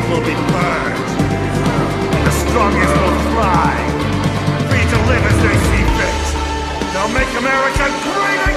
will be burned, and the strongest will thrive, free to live as they see fit. They'll make America great